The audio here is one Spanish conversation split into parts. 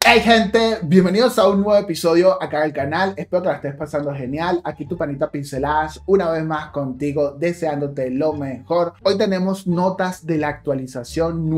Hey gente, bienvenidos a un nuevo episodio acá al canal. Espero que la estés pasando genial. Aquí tu panita Pinceladas, una vez más contigo, deseándote lo mejor. Hoy tenemos notas de la actualización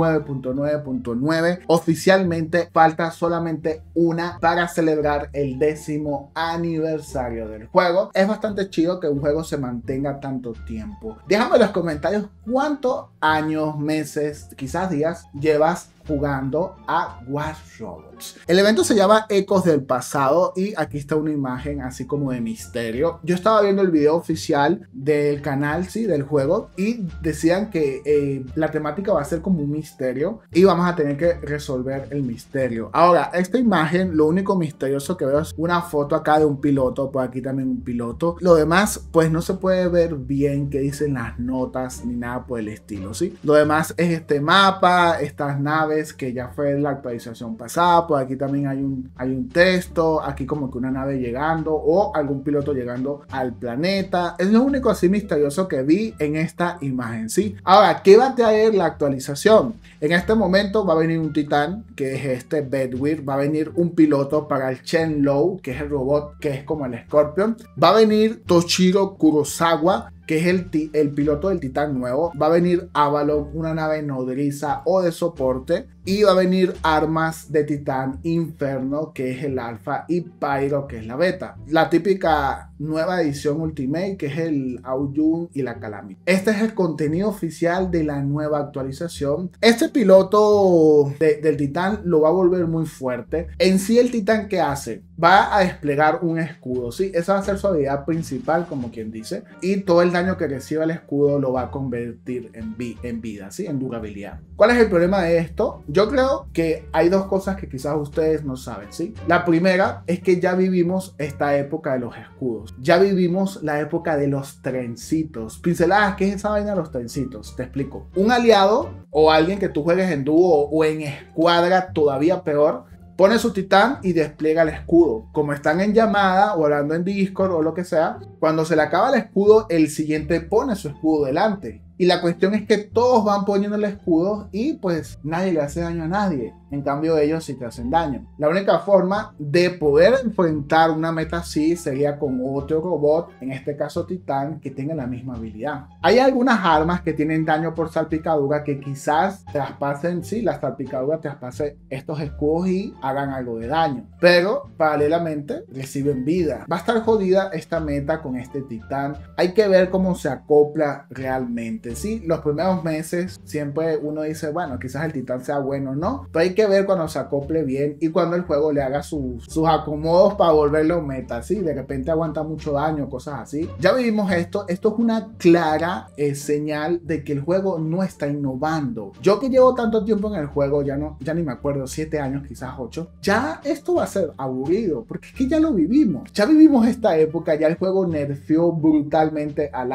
9.9.9. Oficialmente falta solamente una para celebrar el 10º aniversario del juego. Es bastante chido que un juego se mantenga tanto tiempo. Déjame en los comentarios cuántos años, meses, quizás días llevas jugando a Watch Dogs. El evento se llama Ecos del Pasado y aquí está una imagen así como de misterio. Yo estaba viendo el video oficial del canal, sí, del juego, y decían que la temática va a ser como un misterio y vamos a tener que resolver el misterio. Ahora, esta imagen, lo único misterioso que veo es una foto acá de un piloto, por aquí también un piloto. Lo demás, pues no se puede ver bien qué dicen las notas ni nada por el estilo, ¿sí? Lo demás es este mapa, estas naves que ya fue la actualización pasada. Por aquí también hay un texto, aquí como que una nave llegando o algún piloto llegando al planeta. Es lo único así misterioso que vi en esta imagen, ¿sí? Ahora, ¿qué va a traer la actualización? En este momento va a venir un titán, que es este Bedwyr. Va a venir un piloto para el Chen-Lo, que es el robot que es como el Scorpion. Va a venir Toshiro Kurosawa, que es el piloto del titán nuevo. Va a venir Avalon, una nave nodriza o de soporte. Y va a venir armas de titán Inferno, que es el alfa, y Pyro, que es la beta. La típica nueva edición Ultimate, que es el Aoyun y la Calamity. Este es el contenido oficial de la nueva actualización. Este piloto del titán lo va a volver muy fuerte. En sí, el titán, ¿qué hace? Va a desplegar un escudo, ¿sí? Esa va a ser su habilidad principal, como quien dice. Y todo el daño que reciba el escudo lo va a convertir en vida, ¿sí? En durabilidad. ¿Cuál es el problema de esto? Yo creo que hay dos cosas que quizás ustedes no saben, ¿sí? La primera es que ya vivimos esta época de los escudos. Ya vivimos la época de los trencitos. Pinceladas, ¿qué es esa vaina de los trencitos? Te explico. Un aliado o alguien que tú juegues en dúo o en escuadra, todavía peor, pone su titán y despliega el escudo. Como están en llamada o hablando en Discord o lo que sea, cuando se le acaba el escudo, el siguiente pone su escudo delante. Y la cuestión es que todos van poniendo el escudo y pues nadie le hace daño a nadie. En cambio ellos sí te hacen daño. La única forma de poder enfrentar una meta así sería con otro robot, en este caso titán, que tenga la misma habilidad. Hay algunas armas que tienen daño por salpicadura que quizás traspasen, sí, la salpicadura traspase estos escudos y hagan algo de daño. Pero paralelamente reciben vida. Va a estar jodida esta meta con este titán. Hay que ver cómo se acopla realmente. Sí, los primeros meses siempre uno dice, bueno, quizás el titán sea bueno, ¿no? Pero hay que ver cuando se acople bien y cuando el juego le haga sus acomodos para volverlo meta, ¿sí? De repente aguanta mucho daño, cosas así. Ya vivimos esto. Esto es una clara señal de que el juego no está innovando. Yo que llevo tanto tiempo en el juego, ya ni me acuerdo, 7 años, quizás 8, ya esto va a ser aburrido, porque es que ya lo vivimos. Ya vivimos esta época, ya el juego nerfeó brutalmente a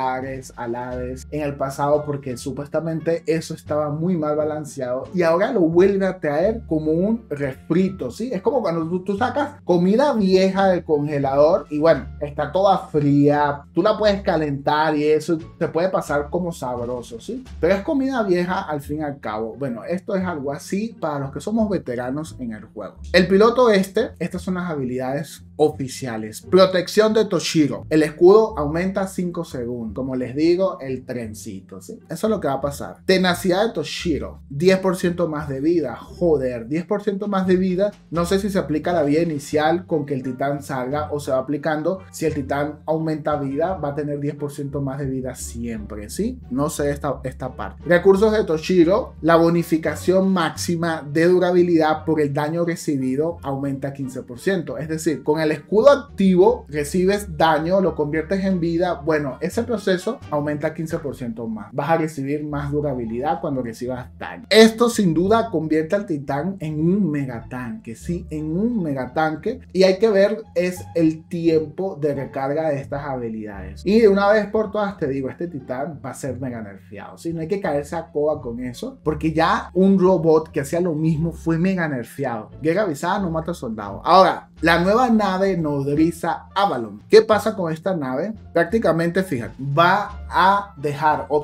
Hades en el pasado, porque supuestamente eso estaba muy mal balanceado y ahora lo vuelve a traer como un refrito, ¿sí? Es como cuando tú sacas comida vieja del congelador y bueno, está toda fría, tú la puedes calentar y eso te puede pasar como sabroso, ¿sí? Pero es comida vieja al fin y al cabo. Bueno, esto es algo así para los que somos veteranos en el juego. El piloto estas son las habilidades oficiales. Protección de Toshiro. El escudo aumenta 5 segundos. Como les digo, el trencito, ¿sí? Eso es lo que va a pasar. Tenacidad de Toshiro. 10% más de vida. Joder, 10% más de vida. No sé si se aplica la vida inicial con que el titán salga o se va aplicando. Si el titán aumenta vida, va a tener 10% más de vida siempre, ¿sí? No sé esta parte. Recursos de Toshiro. La bonificación máxima de durabilidad por el daño recibido aumenta 15%. Es decir, con el escudo activo recibes daño, lo conviertes en vida. Bueno, ese proceso aumenta 15% más. Vas a recibir más durabilidad cuando recibas daño. Esto sin duda convierte al titán en un megatanque, sí, en un megatanque. Y hay que ver es el tiempo de recarga de estas habilidades. Y de una vez por todas te digo, este titán va a ser mega nerfeado, ¿sí? No hay que caerse a coba con eso, porque ya un robot que hacía lo mismo fue mega nerfeado. Guerra avisada no mata soldados. Ahora, la nueva nave nodriza Avalon. ¿Qué pasa con esta nave? Prácticamente, fíjate, va a dejar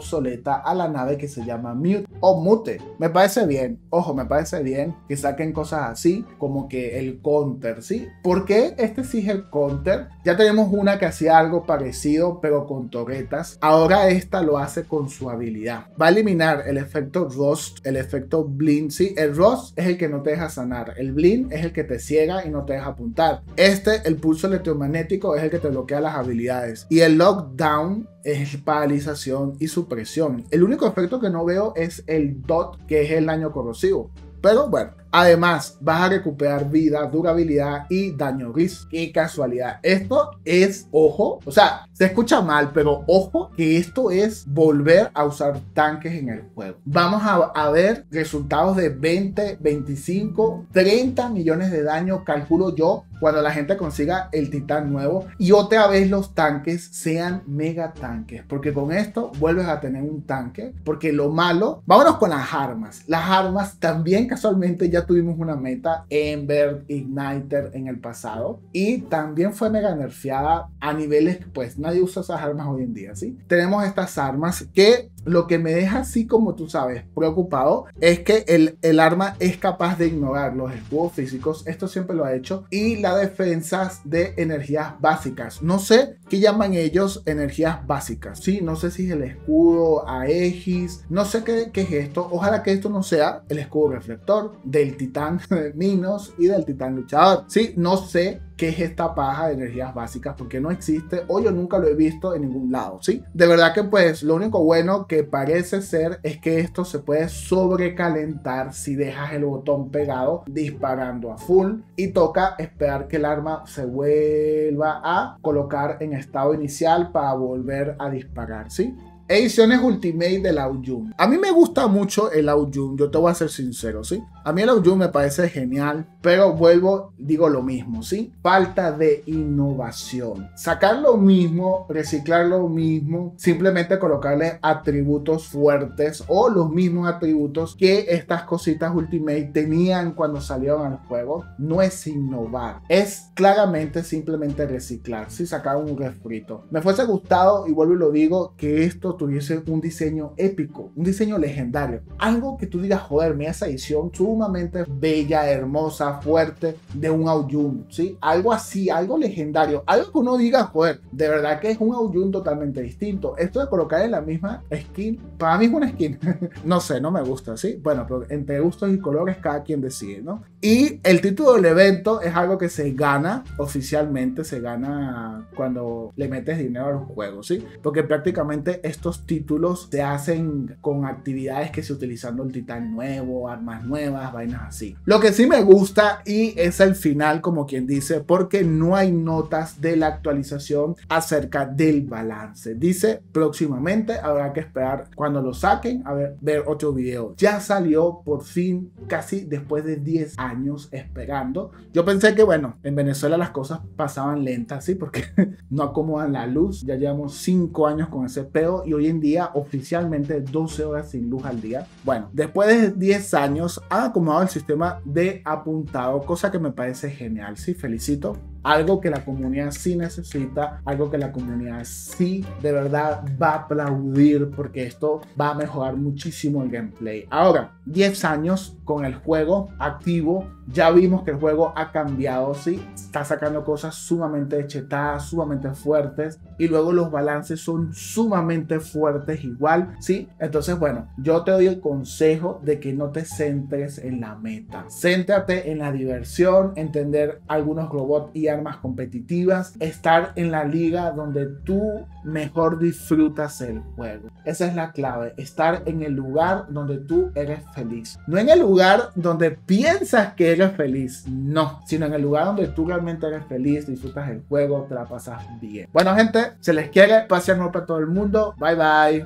obsoleta a la nave que se llama Mute o Mute. Me parece bien, ojo, me parece bien que saquen cosas así como que el counter, ¿sí? ¿Por qué este sí es el counter? Ya tenemos una que hacía algo parecido pero con torretas. Ahora esta lo hace con su habilidad. Va a eliminar el efecto Rust, el efecto Blind, ¿sí? El Rust es el que no te deja sanar. El Blind es el que te ciega y no te deja apuntar. El pulso electromagnético, es el que te bloquea las habilidades. Y el Lockdown es paralización y supresión. El único efecto que no veo es el DOT, que es el daño corrosivo. Pero bueno, además vas a recuperar vida, durabilidad y daño gris. Qué casualidad. Esto es, ojo, o sea, se escucha mal, pero ojo que esto es volver a usar tanques en el juego. Vamos a ver resultados de 20, 25, 30 millones de daño, calculo yo, cuando la gente consiga el titán nuevo. Y otra vez los tanques sean mega tanques, porque con esto vuelves a tener un tanque. Porque lo malo, vámonos con las armas. Las armas también casualmente ya tuvimos una meta, Ember, Igniter en el pasado, y también fue mega nerfeada a niveles que pues nadie usa esas armas hoy en día, ¿sí? Tenemos estas armas que lo que me deja así, como tú sabes, preocupado es que el arma es capaz de ignorar los escudos físicos. Esto siempre lo ha hecho. Y las defensas de energías básicas. No sé qué llaman ellos energías básicas, ¿sí? No sé si es el escudo Aegis, no sé qué es esto. Ojalá que esto no sea el escudo reflector del titán Minos y del titán luchador, ¿sí? No sé qué es esta paja de energías básicas porque no existe o yo nunca lo he visto en ningún lado, ¿sí? De verdad que pues lo único bueno que parece ser es que esto se puede sobrecalentar si dejas el botón pegado disparando a full, y toca esperar que el arma se vuelva a colocar en estado inicial para volver a disparar, ¿sí? Ediciones Ultimate del Aoyun. A mí me gusta mucho el Aoyun, yo te voy a ser sincero, ¿sí? A mí el Aoyun me parece genial, pero digo lo mismo, ¿sí? Falta de innovación. Sacar lo mismo, reciclar lo mismo, simplemente colocarle atributos fuertes o los mismos atributos que estas cositas Ultimate tenían cuando salieron al juego, no es innovar. Es claramente simplemente reciclar, ¿sí? Sacar un refrito. Me fuese gustado, y vuelvo y lo digo, que esto tuviese un diseño épico, un diseño legendario, algo que tú digas, joder, mira esa edición sumamente bella, hermosa, fuerte de un Aoyun, ¿sí? Algo así, algo legendario, algo que uno diga, joder, de verdad que es un Aoyun totalmente distinto. Esto de colocar en la misma skin, para mí es una skin, no sé, no me gusta, ¿sí? Bueno, pero entre gustos y colores cada quien decide, ¿no? Y el título del evento es algo que se gana oficialmente, se gana cuando le metes dinero a los juegos, ¿sí? Porque prácticamente estos títulos se hacen con actividades que se utilizando el titán nuevo, armas nuevas, vainas así. Lo que sí me gusta y es el final, como quien dice, porque no hay notas de la actualización acerca del balance. Dice próximamente, habrá que esperar cuando lo saquen a ver otro video. Ya salió por fin, casi después de 10 años esperando. Yo pensé que bueno, en Venezuela las cosas pasaban lentas, ¿sí? Porque no acomodan la luz. Ya llevamos 5 años con ese peo y hoy en día oficialmente 12 horas sin luz al día. Bueno, después de 10 años han acomodado el sistema de apuntado, cosa que me parece genial, sí, felicito. Algo que la comunidad sí necesita, algo que la comunidad sí de verdad va a aplaudir, porque esto va a mejorar muchísimo el gameplay. Ahora, 10 años con el juego activo, ya vimos que el juego ha cambiado, sí, está sacando cosas sumamente chetadas, sumamente fuertes, y luego los balances son sumamente fuertes igual, sí. Entonces bueno, yo te doy el consejo de que no te centres en la meta, céntrate en la diversión, entender algunos robots y armas competitivas, estar en la liga donde tú mejor disfrutas el juego. Esa es la clave, estar en el lugar donde tú eres feliz, no en el lugar donde piensas que eres feliz, no, sino en el lugar donde tú realmente eres feliz, disfrutas el juego, te la pasas bien. Bueno gente, se les quiere, paz y amor para todo el mundo, bye bye.